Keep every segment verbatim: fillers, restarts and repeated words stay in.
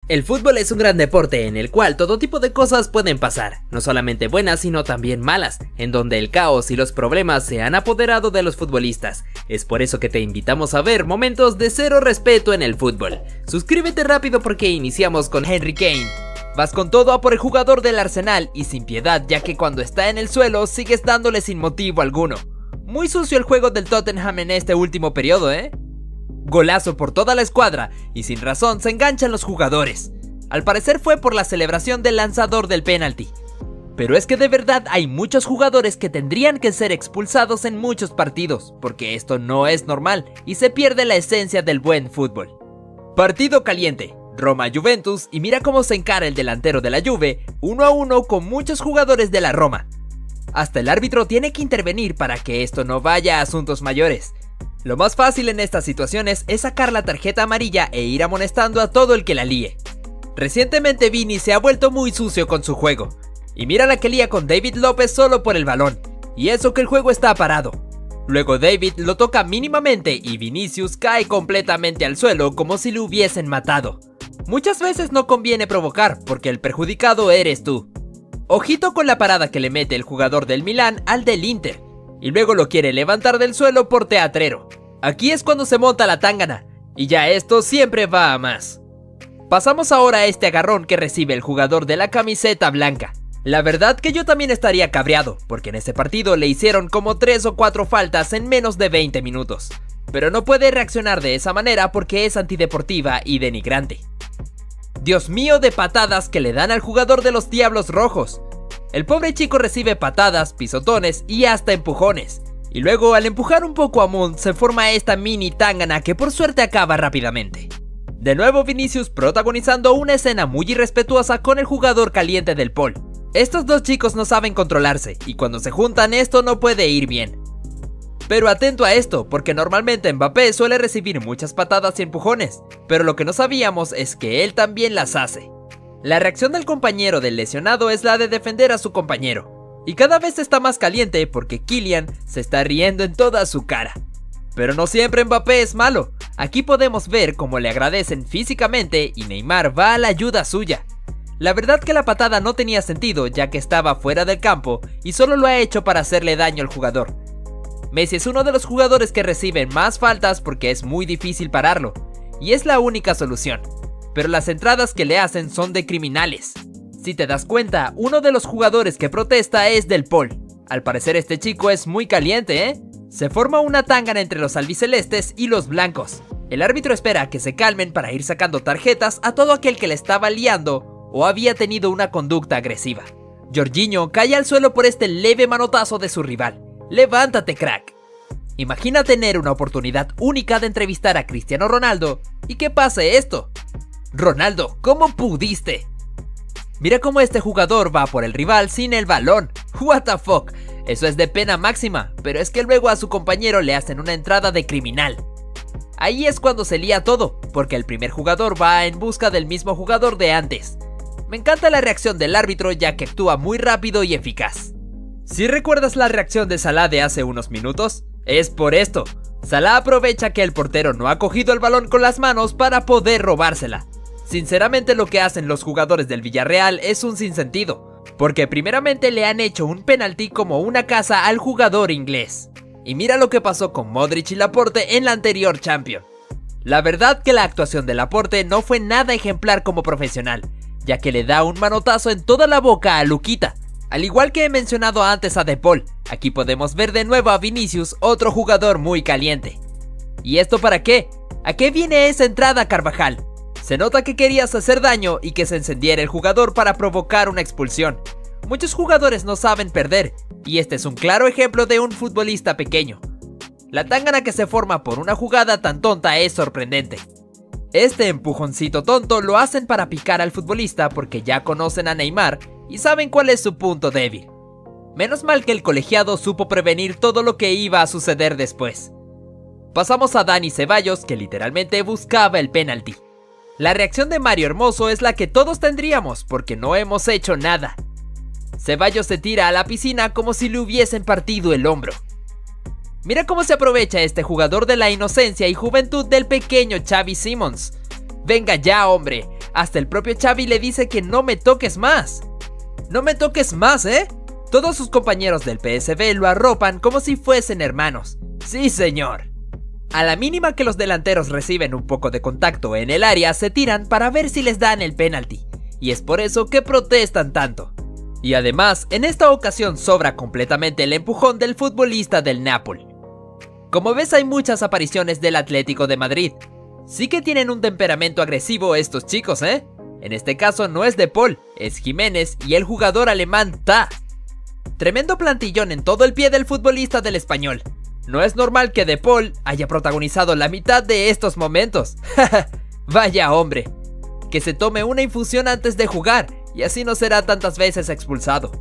El fútbol es un gran deporte en el cual todo tipo de cosas pueden pasar, no solamente buenas sino también malas, en donde el caos y los problemas se han apoderado de los futbolistas. Es por eso que te invitamos a ver momentos de cero respeto en el fútbol. Suscríbete rápido porque iniciamos con Harry Kane. Vas con todo a por el jugador del Arsenal y sin piedad, ya que cuando está en el suelo sigues dándole sin motivo alguno. Muy sucio el juego del Tottenham en este último periodo, ¿eh? Golazo por toda la escuadra y sin razón se enganchan los jugadores. Al parecer fue por la celebración del lanzador del penalti. Pero es que de verdad hay muchos jugadores que tendrían que ser expulsados en muchos partidos, porque esto no es normal y se pierde la esencia del buen fútbol. Partido caliente, Roma-Juventus, y mira cómo se encara el delantero de la Juve uno a uno con muchos jugadores de la Roma. Hasta el árbitro tiene que intervenir para que esto no vaya a asuntos mayores. Lo más fácil en estas situaciones es sacar la tarjeta amarilla e ir amonestando a todo el que la líe. Recientemente Vini se ha vuelto muy sucio con su juego. Y mira la que lía con David López solo por el balón. Y eso que el juego está parado. Luego David lo toca mínimamente y Vinicius cae completamente al suelo como si lo hubiesen matado. Muchas veces no conviene provocar porque el perjudicado eres tú. Ojito con la parada que le mete el jugador del Milán al del Inter. Y luego lo quiere levantar del suelo por teatrero. Aquí es cuando se monta la tángana, y ya esto siempre va a más. Pasamos ahora a este agarrón que recibe el jugador de la camiseta blanca. La verdad que yo también estaría cabreado, porque en este partido le hicieron como tres o cuatro faltas en menos de veinte minutos. Pero no puede reaccionar de esa manera porque es antideportiva y denigrante. Dios mío de patadas que le dan al jugador de los Diablos Rojos. El pobre chico recibe patadas, pisotones y hasta empujones. Y luego al empujar un poco a Mount se forma esta mini tángana que por suerte acaba rápidamente. De nuevo Vinicius protagonizando una escena muy irrespetuosa con el jugador caliente del Paul. Estos dos chicos no saben controlarse y cuando se juntan esto no puede ir bien. Pero atento a esto, porque normalmente Mbappé suele recibir muchas patadas y empujones, pero lo que no sabíamos es que él también las hace. La reacción del compañero del lesionado es la de defender a su compañero, y cada vez está más caliente porque Kylian se está riendo en toda su cara. Pero no siempre Mbappé es malo, aquí podemos ver cómo le agradecen físicamente y Neymar va a la ayuda suya. La verdad que la patada no tenía sentido ya que estaba fuera del campo y solo lo ha hecho para hacerle daño al jugador. Messi es uno de los jugadores que reciben más faltas porque es muy difícil pararlo, y es la única solución. Pero las entradas que le hacen son de criminales. Si te das cuenta, uno de los jugadores que protesta es Del Paul. Al parecer este chico es muy caliente, ¿eh? Se forma una tángana entre los albicelestes y los blancos. El árbitro espera que se calmen para ir sacando tarjetas a todo aquel que le estaba liando o había tenido una conducta agresiva. Jorginho cae al suelo por este leve manotazo de su rival. ¡Levántate, crack! Imagina tener una oportunidad única de entrevistar a Cristiano Ronaldo y que pase esto. Ronaldo, ¿cómo pudiste? Mira cómo este jugador va por el rival sin el balón. What the fuck, eso es de pena máxima, pero es que luego a su compañero le hacen una entrada de criminal. Ahí es cuando se lía todo, porque el primer jugador va en busca del mismo jugador de antes. Me encanta la reacción del árbitro ya que actúa muy rápido y eficaz. Si recuerdas la reacción de Salah de hace unos minutos, es por esto. Salah aprovecha que el portero no ha cogido el balón con las manos para poder robársela. Sinceramente lo que hacen los jugadores del Villarreal es un sinsentido, porque primeramente le han hecho un penalti como una casa al jugador inglés. Y mira lo que pasó con Modric y Laporte en la anterior Champions. La verdad que la actuación de Laporte no fue nada ejemplar como profesional, ya que le da un manotazo en toda la boca a Luquita. Al igual que he mencionado antes a De Paul, aquí podemos ver de nuevo a Vinicius, otro jugador muy caliente. ¿Y esto para qué? ¿A qué viene esa entrada, Carvajal? Se nota que querías hacer daño y que se encendiera el jugador para provocar una expulsión. Muchos jugadores no saben perder, y este es un claro ejemplo de un futbolista pequeño. La tángana que se forma por una jugada tan tonta es sorprendente. Este empujoncito tonto lo hacen para picar al futbolista porque ya conocen a Neymar y saben cuál es su punto débil. Menos mal que el colegiado supo prevenir todo lo que iba a suceder después. Pasamos a Dani Ceballos, que literalmente buscaba el penalti. La reacción de Mario Hermoso es la que todos tendríamos porque no hemos hecho nada. Ceballos se tira a la piscina como si le hubiesen partido el hombro. Mira cómo se aprovecha este jugador de la inocencia y juventud del pequeño Xavi Simons. Venga ya, hombre, hasta el propio Xavi le dice que no me toques más. No me toques más, ¿eh? Todos sus compañeros del P S V lo arropan como si fuesen hermanos. Sí, señor. A la mínima que los delanteros reciben un poco de contacto en el área, se tiran para ver si les dan el penalti. Y es por eso que protestan tanto. Y además, en esta ocasión sobra completamente el empujón del futbolista del Napoli. Como ves, hay muchas apariciones del Atlético de Madrid. Sí que tienen un temperamento agresivo estos chicos, ¿eh? En este caso no es De Paul, es Jiménez y el jugador alemán Ta. Tremendo plantillón en todo el pie del futbolista del Español. No es normal que De Paul haya protagonizado la mitad de estos momentos. Vaya hombre. Que se tome una infusión antes de jugar y así no será tantas veces expulsado.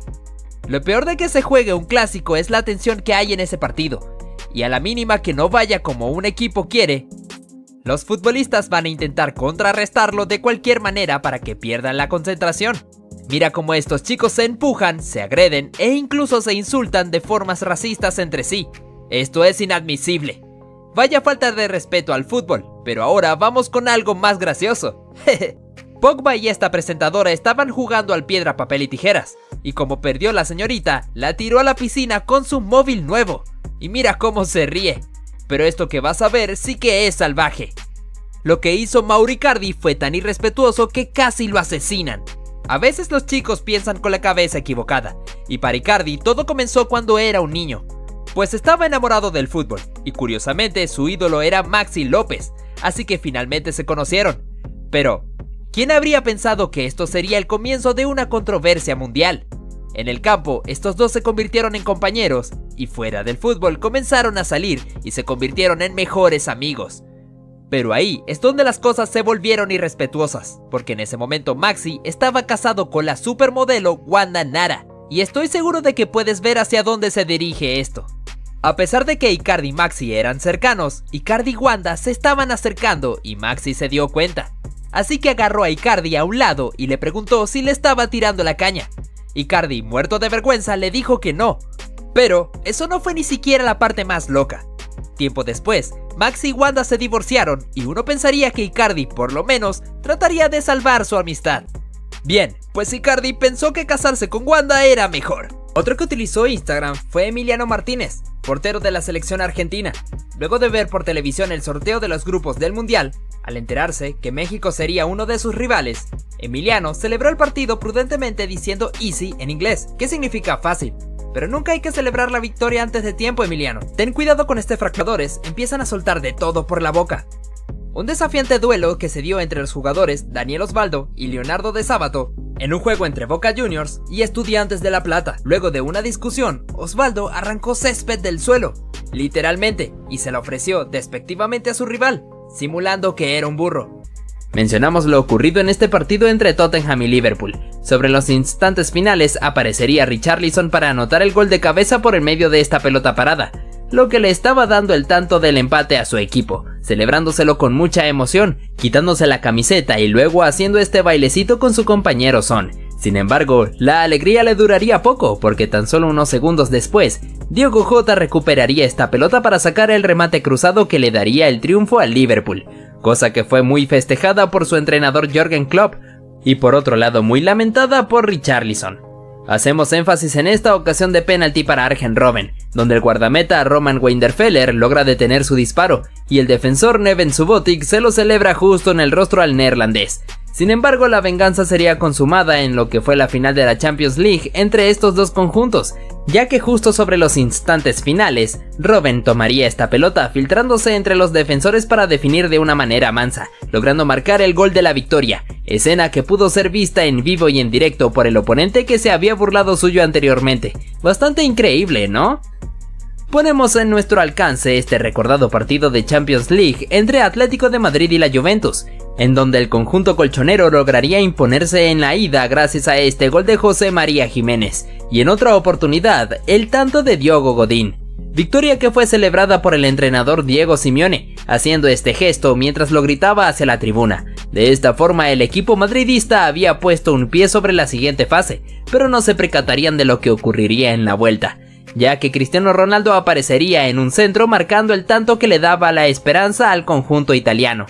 Lo peor de que se juegue un clásico es la tensión que hay en ese partido. Y a la mínima que no vaya como un equipo quiere, los futbolistas van a intentar contrarrestarlo de cualquier manera para que pierdan la concentración. Mira cómo estos chicos se empujan, se agreden e incluso se insultan de formas racistas entre sí. Esto es inadmisible. Vaya falta de respeto al fútbol, pero ahora vamos con algo más gracioso. Pogba y esta presentadora estaban jugando al piedra, papel y tijeras, y como perdió la señorita, la tiró a la piscina con su móvil nuevo. Y mira cómo se ríe. Pero esto que vas a ver sí que es salvaje. Lo que hizo Mauro Icardi fue tan irrespetuoso que casi lo asesinan. A veces los chicos piensan con la cabeza equivocada, y para Icardi todo comenzó cuando era un niño, pues estaba enamorado del fútbol, y curiosamente su ídolo era Maxi López, así que finalmente se conocieron. Pero, ¿quién habría pensado que esto sería el comienzo de una controversia mundial? En el campo, estos dos se convirtieron en compañeros, y fuera del fútbol comenzaron a salir y se convirtieron en mejores amigos. Pero ahí es donde las cosas se volvieron irrespetuosas, porque en ese momento Maxi estaba casado con la supermodelo Wanda Nara, y estoy seguro de que puedes ver hacia dónde se dirige esto. A pesar de que Icardi y Maxi eran cercanos, Icardi y Wanda se estaban acercando y Maxi se dio cuenta. Así que agarró a Icardi a un lado y le preguntó si le estaba tirando la caña. Icardi, muerto de vergüenza, le dijo que no. Pero eso no fue ni siquiera la parte más loca. Tiempo después, Maxi y Wanda se divorciaron y uno pensaría que Icardi, por lo menos, trataría de salvar su amistad. Bien, pues Icardi pensó que casarse con Wanda era mejor. Otro que utilizó Instagram fue Emiliano Martínez, portero de la selección argentina. Luego de ver por televisión el sorteo de los grupos del Mundial, al enterarse que México sería uno de sus rivales, Emiliano celebró el partido prudentemente diciendo easy en inglés, que significa fácil. Pero nunca hay que celebrar la victoria antes de tiempo, Emiliano. Ten cuidado con este fracturadores, empiezan a soltar de todo por la boca. Un desafiante duelo que se dio entre los jugadores Daniel Osvaldo y Leonardo de Sábato en un juego entre Boca Juniors y Estudiantes de La Plata. Luego de una discusión, Osvaldo arrancó césped del suelo, literalmente, y se la ofreció despectivamente a su rival, simulando que era un burro. Mencionamos lo ocurrido en este partido entre Tottenham y Liverpool. Sobre los instantes finales aparecería Richarlison para anotar el gol de cabeza por el medio de esta pelota parada, lo que le estaba dando el tanto del empate a su equipo, celebrándoselo con mucha emoción, quitándose la camiseta y luego haciendo este bailecito con su compañero Son. Sin embargo, la alegría le duraría poco, porque tan solo unos segundos después, Diogo Jota recuperaría esta pelota para sacar el remate cruzado que le daría el triunfo al Liverpool, cosa que fue muy festejada por su entrenador Jürgen Klopp, y por otro lado muy lamentada por Richarlison. Hacemos énfasis en esta ocasión de penalti para Arjen Robben, donde el guardameta Roman Weidenfeller logra detener su disparo, y el defensor Neven Subotic se lo celebra justo en el rostro al neerlandés. Sin embargo, la venganza sería consumada en lo que fue la final de la Champions League entre estos dos conjuntos, ya que justo sobre los instantes finales, Robben tomaría esta pelota filtrándose entre los defensores para definir de una manera mansa, logrando marcar el gol de la victoria, escena que pudo ser vista en vivo y en directo por el oponente que se había burlado suyo anteriormente. Bastante increíble, ¿no? Ponemos en nuestro alcance este recordado partido de Champions League entre Atlético de Madrid y la Juventus, en donde el conjunto colchonero lograría imponerse en la ida gracias a este gol de José María Jiménez, y en otra oportunidad, el tanto de Diogo Godín. Victoria que fue celebrada por el entrenador Diego Simeone, haciendo este gesto mientras lo gritaba hacia la tribuna. De esta forma el equipo madridista había puesto un pie sobre la siguiente fase, pero no se percatarían de lo que ocurriría en la vuelta, ya que Cristiano Ronaldo aparecería en un centro marcando el tanto que le daba la esperanza al conjunto italiano.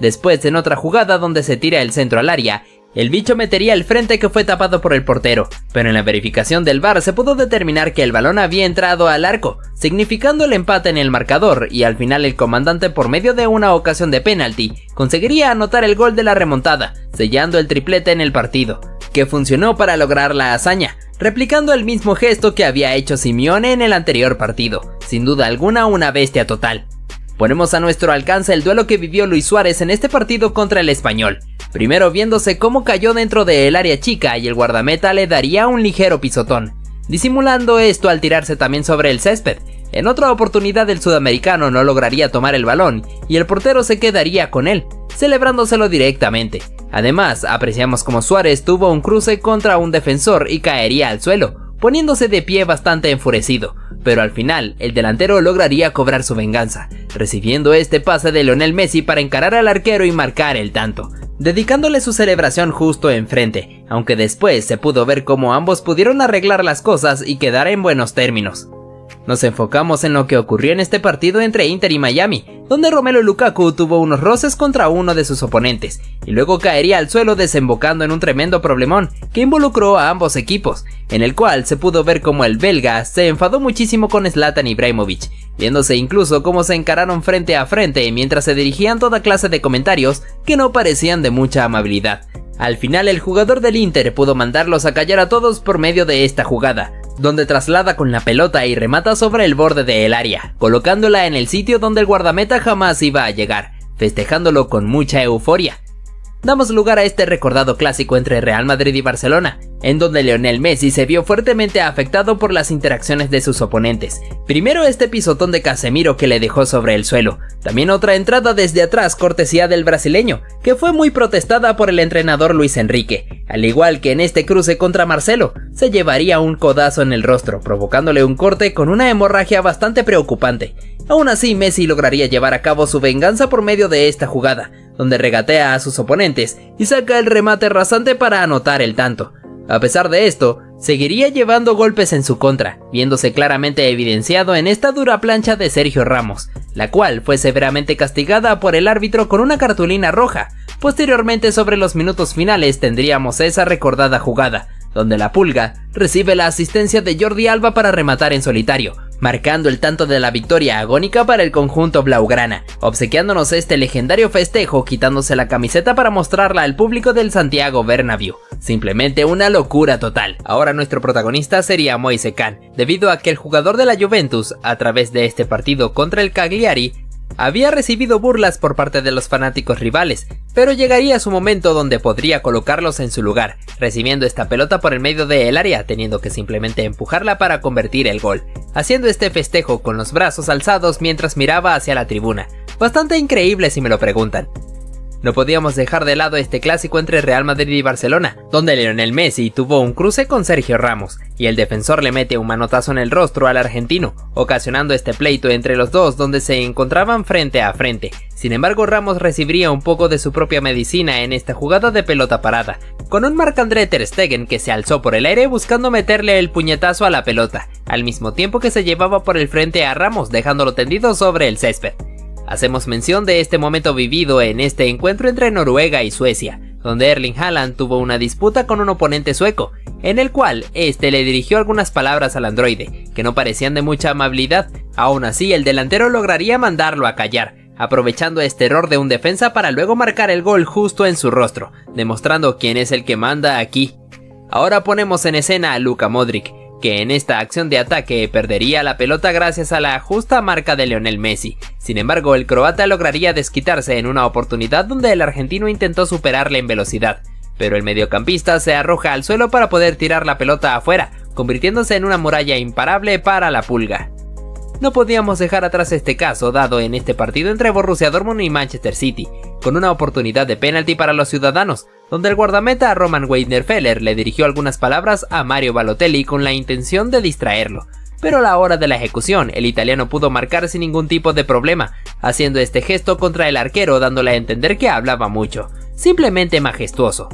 Después, en otra jugada donde se tira el centro al área, el bicho metería el frente que fue tapado por el portero, pero en la verificación del V A R se pudo determinar que el balón había entrado al arco, significando el empate en el marcador, y al final el comandante, por medio de una ocasión de penalti, conseguiría anotar el gol de la remontada, sellando el triplete en el partido, que funcionó para lograr la hazaña, replicando el mismo gesto que había hecho Simeone en el anterior partido, sin duda alguna una bestia total. Ponemos a nuestro alcance el duelo que vivió Luis Suárez en este partido contra el Español, primero viéndose cómo cayó dentro del área chica y el guardameta le daría un ligero pisotón, disimulando esto al tirarse también sobre el césped. En otra oportunidad el sudamericano no lograría tomar el balón y el portero se quedaría con él, celebrándoselo directamente. Además, apreciamos como Suárez tuvo un cruce contra un defensor y caería al suelo, poniéndose de pie bastante enfurecido, pero al final el delantero lograría cobrar su venganza, recibiendo este pase de Lionel Messi para encarar al arquero y marcar el tanto, dedicándole su celebración justo enfrente, aunque después se pudo ver cómo ambos pudieron arreglar las cosas y quedar en buenos términos. Nos enfocamos en lo que ocurrió en este partido entre Inter y Miami, donde Romelu Lukaku tuvo unos roces contra uno de sus oponentes, y luego caería al suelo desembocando en un tremendo problemón que involucró a ambos equipos, en el cual se pudo ver como el belga se enfadó muchísimo con Zlatan Ibrahimovic, viéndose incluso cómo se encararon frente a frente mientras se dirigían toda clase de comentarios que no parecían de mucha amabilidad. Al final el jugador del Inter pudo mandarlos a callar a todos por medio de esta jugada, donde traslada con la pelota y remata sobre el borde del área, colocándola en el sitio donde el guardameta jamás iba a llegar, festejándolo con mucha euforia. Damos lugar a este recordado clásico entre Real Madrid y Barcelona, en donde Lionel Messi se vio fuertemente afectado por las interacciones de sus oponentes. Primero este pisotón de Casemiro que le dejó sobre el suelo, también otra entrada desde atrás cortesía del brasileño, que fue muy protestada por el entrenador Luis Enrique, al igual que en este cruce contra Marcelo, se llevaría un codazo en el rostro, provocándole un corte con una hemorragia bastante preocupante. Aún así, Messi lograría llevar a cabo su venganza por medio de esta jugada, donde regatea a sus oponentes y saca el remate rasante para anotar el tanto. A pesar de esto, seguiría llevando golpes en su contra, viéndose claramente evidenciado en esta dura plancha de Sergio Ramos, la cual fue severamente castigada por el árbitro con una cartulina roja. Posteriormente, sobre los minutos finales, tendríamos esa recordada jugada, donde la Pulga recibe la asistencia de Jordi Alba para rematar en solitario, marcando el tanto de la victoria agónica para el conjunto blaugrana, obsequiándonos este legendario festejo quitándose la camiseta para mostrarla al público del Santiago Bernabéu. Simplemente una locura total. Ahora nuestro protagonista sería Moise Kean, debido a que el jugador de la Juventus, a través de este partido contra el Cagliari, había recibido burlas por parte de los fanáticos rivales, pero llegaría su momento donde podría colocarlos en su lugar, recibiendo esta pelota por el medio del área, teniendo que simplemente empujarla para convertir el gol, haciendo este festejo con los brazos alzados mientras miraba hacia la tribuna. Bastante increíble si me lo preguntan. No podíamos dejar de lado este clásico entre Real Madrid y Barcelona, donde Lionel Messi tuvo un cruce con Sergio Ramos, y el defensor le mete un manotazo en el rostro al argentino, ocasionando este pleito entre los dos donde se encontraban frente a frente. Sin embargo, Ramos recibiría un poco de su propia medicina en esta jugada de pelota parada, con un Marc-André ter Stegen que se alzó por el aire buscando meterle el puñetazo a la pelota, al mismo tiempo que se llevaba por el frente a Ramos dejándolo tendido sobre el césped. Hacemos mención de este momento vivido en este encuentro entre Noruega y Suecia, donde Erling Haaland tuvo una disputa con un oponente sueco, en el cual este le dirigió algunas palabras al androide, que no parecían de mucha amabilidad. Aún así, el delantero lograría mandarlo a callar, aprovechando este error de un defensa para luego marcar el gol justo en su rostro, demostrando quién es el que manda aquí. Ahora ponemos en escena a Luka Modric, que en esta acción de ataque perdería la pelota gracias a la justa marca de Lionel Messi. Sin embargo, el croata lograría desquitarse en una oportunidad donde el argentino intentó superarle en velocidad, pero el mediocampista se arroja al suelo para poder tirar la pelota afuera, convirtiéndose en una muralla imparable para la Pulga. No podíamos dejar atrás este caso dado en este partido entre Borussia Dortmund y Manchester City, con una oportunidad de penalti para los ciudadanos, donde el guardameta Roman Weidenfeller le dirigió algunas palabras a Mario Balotelli con la intención de distraerlo, pero a la hora de la ejecución el italiano pudo marcar sin ningún tipo de problema, haciendo este gesto contra el arquero dándole a entender que hablaba mucho, simplemente majestuoso.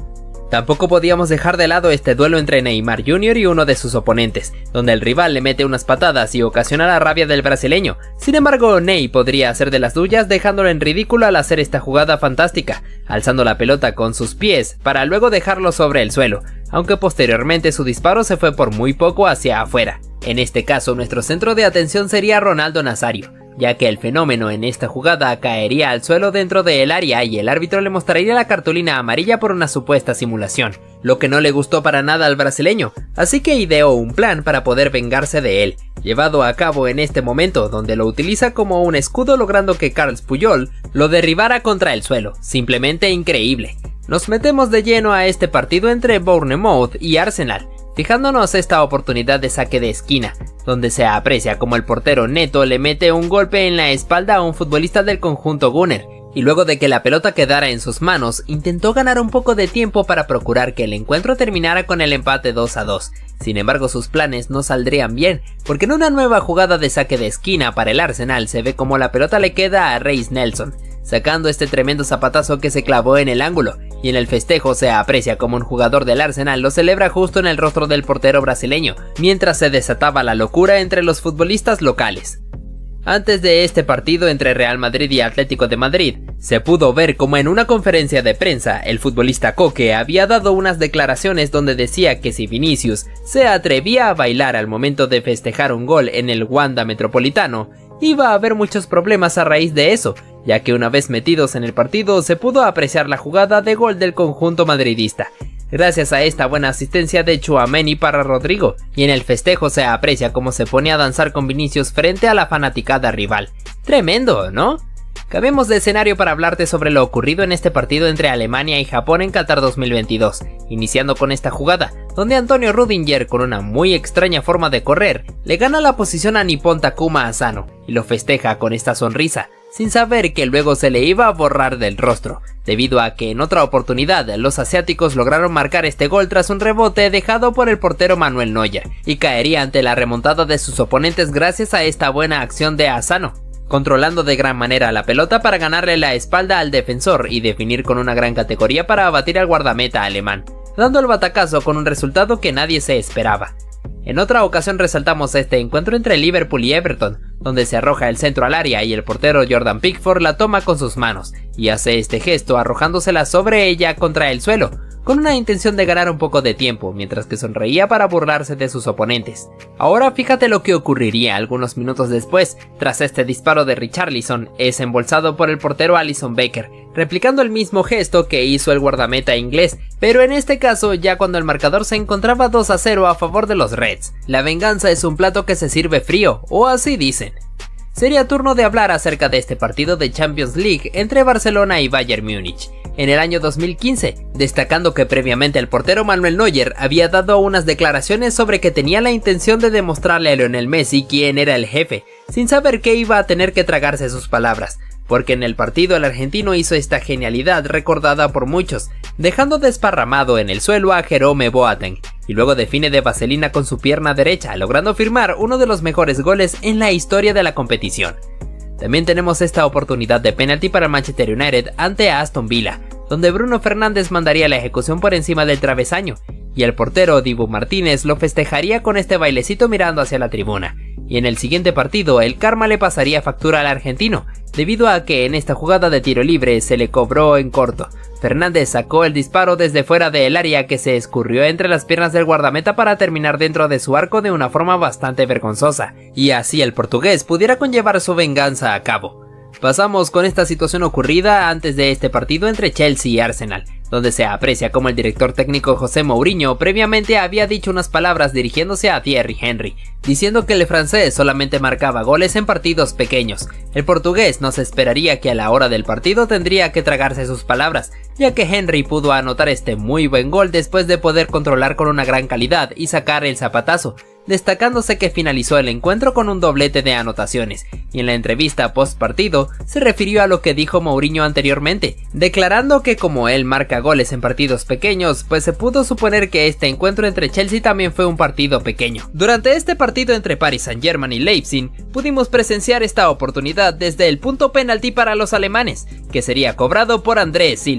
Tampoco podíamos dejar de lado este duelo entre Neymar junior y uno de sus oponentes, donde el rival le mete unas patadas y ocasiona la rabia del brasileño. Sin embargo, Ney podría hacer de las suyas dejándolo en ridículo al hacer esta jugada fantástica, alzando la pelota con sus pies para luego dejarlo sobre el suelo, aunque posteriormente su disparo se fue por muy poco hacia afuera. En este caso, nuestro centro de atención sería Ronaldo Nazario, ya que el fenómeno en esta jugada caería al suelo dentro del área y el árbitro le mostraría la cartulina amarilla por una supuesta simulación, lo que no le gustó para nada al brasileño, así que ideó un plan para poder vengarse de él, llevado a cabo en este momento donde lo utiliza como un escudo logrando que Carles Puyol lo derribara contra el suelo, simplemente increíble. Nos metemos de lleno a este partido entre Bournemouth y Arsenal, fijándonos esta oportunidad de saque de esquina, donde se aprecia como el portero Neto le mete un golpe en la espalda a un futbolista del conjunto Gunner, y luego de que la pelota quedara en sus manos, intentó ganar un poco de tiempo para procurar que el encuentro terminara con el empate dos a dos. Sin embargo, sus planes no saldrían bien, porque en una nueva jugada de saque de esquina para el Arsenal se ve como la pelota le queda a Reiss Nelson, sacando este tremendo zapatazo que se clavó en el ángulo, y en el festejo se aprecia como un jugador del Arsenal lo celebra justo en el rostro del portero brasileño, mientras se desataba la locura entre los futbolistas locales. Antes de este partido entre Real Madrid y Atlético de Madrid, se pudo ver como en una conferencia de prensa el futbolista Koke había dado unas declaraciones donde decía que si Vinicius se atrevía a bailar al momento de festejar un gol en el Wanda Metropolitano, iba a haber muchos problemas a raíz de eso, ya que una vez metidos en el partido se pudo apreciar la jugada de gol del conjunto madridista, gracias a esta buena asistencia de Tchouaméni para Rodrigo, y en el festejo se aprecia cómo se pone a danzar con Vinicius frente a la fanaticada rival. Tremendo, ¿no? Cambiemos de escenario para hablarte sobre lo ocurrido en este partido entre Alemania y Japón en Qatar dos mil veintidós, iniciando con esta jugada, donde Antonio Rudiger, con una muy extraña forma de correr, le gana la posición a Nippon Takuma Asano, y lo festeja con esta sonrisa, sin saber que luego se le iba a borrar del rostro, debido a que en otra oportunidad los asiáticos lograron marcar este gol tras un rebote dejado por el portero Manuel Neuer, y caería ante la remontada de sus oponentes gracias a esta buena acción de Asano, controlando de gran manera la pelota para ganarle la espalda al defensor y definir con una gran categoría para abatir al guardameta alemán, dando el batacazo con un resultado que nadie se esperaba. En otra ocasión resaltamos este encuentro entre Liverpool y Everton, donde se arroja el centro al área y el portero Jordan Pickford la toma con sus manos, y hace este gesto arrojándosela sobre ella contra el suelo, con una intención de ganar un poco de tiempo, mientras que sonreía para burlarse de sus oponentes. Ahora fíjate lo que ocurriría algunos minutos después, tras este disparo de Richarlison, es embolsado por el portero Alisson Becker, replicando el mismo gesto que hizo el guardameta inglés, pero en este caso ya cuando el marcador se encontraba dos a cero a favor de los Reds. La venganza es un plato que se sirve frío, o así dicen. Sería turno de hablar acerca de este partido de Champions League entre Barcelona y Bayern Múnich en el año dos mil quince, destacando que previamente el portero Manuel Neuer había dado unas declaraciones sobre que tenía la intención de demostrarle a Lionel Messi quién era el jefe, sin saber que iba a tener que tragarse sus palabras, porque en el partido el argentino hizo esta genialidad recordada por muchos, dejando desparramado en el suelo a Jerome Boateng, y luego define de vaselina con su pierna derecha, logrando firmar uno de los mejores goles en la historia de la competición. También tenemos esta oportunidad de penalti para Manchester United ante Aston Villa, donde Bruno Fernández mandaría la ejecución por encima del travesaño, y el portero Dibu Martínez lo festejaría con este bailecito mirando hacia la tribuna. Y en el siguiente partido el karma le pasaría factura al argentino, debido a que en esta jugada de tiro libre se le cobró en corto. Fernández sacó el disparo desde fuera del área que se escurrió entre las piernas del guardameta para terminar dentro de su arco de una forma bastante vergonzosa, y así el portugués pudiera conllevar su venganza a cabo. Pasamos con esta situación ocurrida antes de este partido entre Chelsea y Arsenal, donde se aprecia como el director técnico José Mourinho previamente había dicho unas palabras dirigiéndose a Thierry Henry, diciendo que el francés solamente marcaba goles en partidos pequeños. El portugués no se esperaría que a la hora del partido tendría que tragarse sus palabras, ya que Henry pudo anotar este muy buen gol después de poder controlar con una gran calidad y sacar el zapatazo, destacándose que finalizó el encuentro con un doblete de anotaciones, y en la entrevista post partido se refirió a lo que dijo Mourinho anteriormente, declarando que como él marca goles en partidos pequeños, pues se pudo suponer que este encuentro entre Chelsea también fue un partido pequeño. Durante este partido entre Paris Saint-Germain y Leipzig, pudimos presenciar esta oportunidad desde el punto penalti para los alemanes, que sería cobrado por Andrés Silva.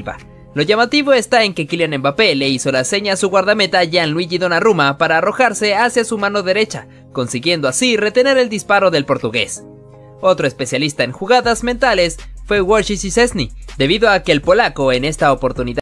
Lo llamativo está en que Kylian Mbappé le hizo la seña a su guardameta Gianluigi Donnarumma para arrojarse hacia su mano derecha, consiguiendo así retener el disparo del portugués. Otro especialista en jugadas mentales fue Wojciech Szczesny, debido a que el polaco en esta oportunidad